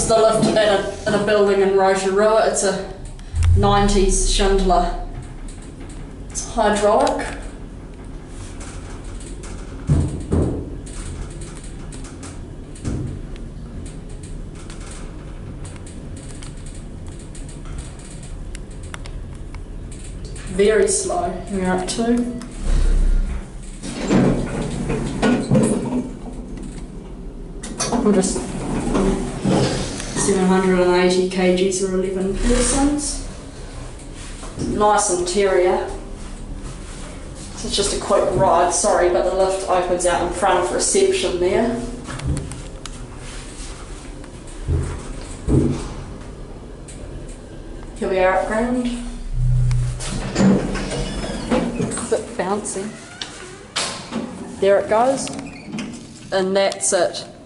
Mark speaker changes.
Speaker 1: is the lift in a building in Rotorua. It's a 90s Schindler. It's hydraulic. Very slow. We're up to. We'll just 780 kgs or 11 persons. Nice interior. So it's just a quick ride, sorry, but the lift opens out in front of reception there. Here we are at ground. A bit bouncy. There it goes. And that's it.